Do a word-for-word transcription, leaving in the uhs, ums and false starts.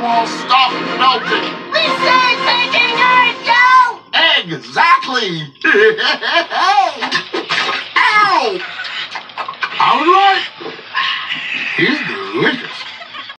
will stop melting. We say taking Earth, yo! Exactly. Ow! All right. Here's the